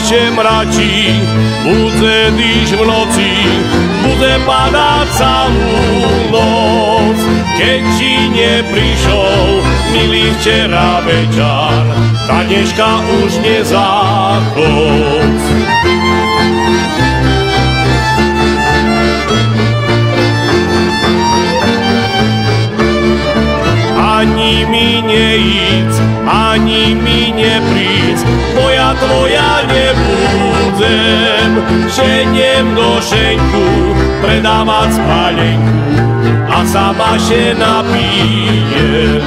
się mrači, budze když v noci, bude padať celú noc. Keď ti neprišol, milý včera večer, tá dneška už nezachoď. Ani mi neíc, ani mi nepríď, bo ja tvoja nebudem. Šeniem do šenku, predávať spalenku a sama še napijem.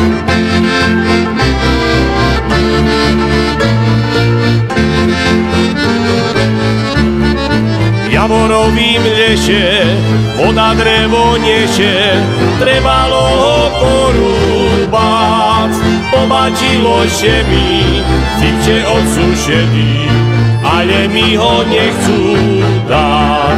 V javorovým leše voda drevo neše, trebalo ho porúbať. Pobačilo še mi cipče odsušený, ale mi ho nechcú dať.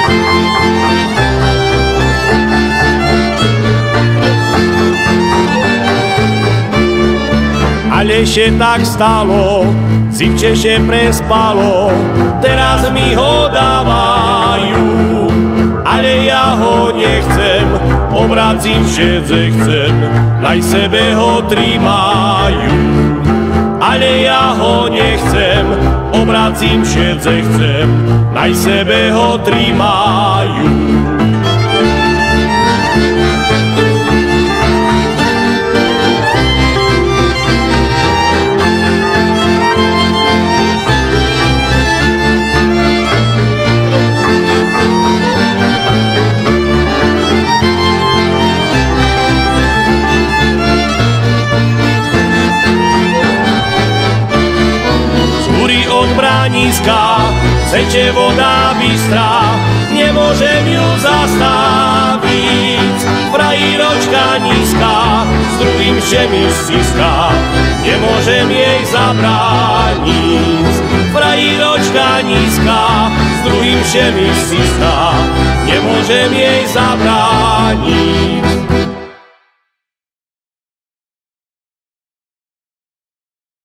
Ale še tak stalo, cipče še prespalo, teraz mi ho dávajú, ale ja ho nechcem, obracím všetce chcem, naj sebe ho trimajú. Ale ja ho nechcem, obracím všetce chcem, naj sebe ho trimajú. Seče voda bystrá, nemôžem ju zastaviť. Frajíročka nízka, s druhým všemi stiská, nemôžem jej zabrániť. Frajíročka nízka, s druhým všemi stiská, nemôžem jej zabrániť.